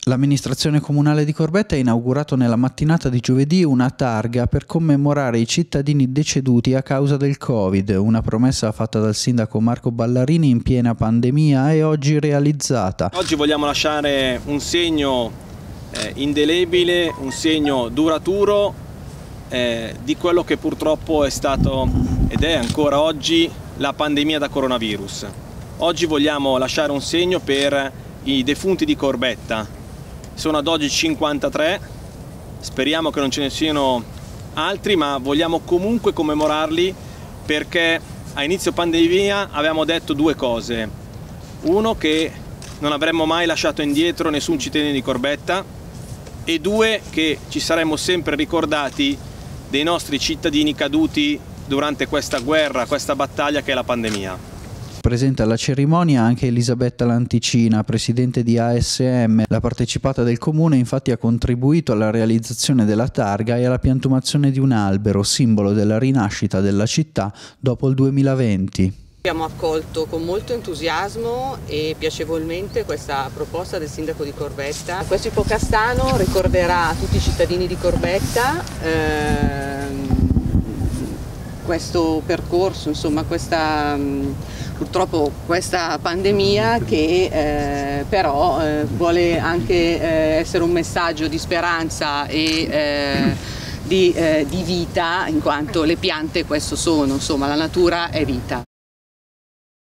L'amministrazione comunale di Corbetta ha inaugurato nella mattinata di giovedì una targa per commemorare i cittadini deceduti a causa del Covid, una promessa fatta dal sindaco Marco Ballarini in piena pandemia e oggi realizzata. Oggi vogliamo lasciare un segno indelebile, un segno duraturo di quello che purtroppo è stato ed è ancora oggi la pandemia da coronavirus. Oggi vogliamo lasciare un segno per i defunti di Corbetta. Sono ad oggi 53, speriamo che non ce ne siano altri, ma vogliamo comunque commemorarli perché a inizio pandemia avevamo detto due cose. Uno, che non avremmo mai lasciato indietro nessun cittadino di Corbetta, e due, che ci saremmo sempre ricordati dei nostri cittadini caduti durante questa guerra, questa battaglia che è la pandemia. Presente alla cerimonia anche Elisabetta Lanticina, presidente di ASM. La partecipata del comune infatti ha contribuito alla realizzazione della targa e alla piantumazione di un albero, simbolo della rinascita della città dopo il 2020. Abbiamo accolto con molto entusiasmo e piacevolmente questa proposta del sindaco di Corbetta. Questo Ipocastano ricorderà a tutti i cittadini di Corbetta questo percorso, insomma purtroppo questa pandemia che però vuole anche essere un messaggio di speranza e di vita, in quanto le piante questo sono, insomma la natura è vita.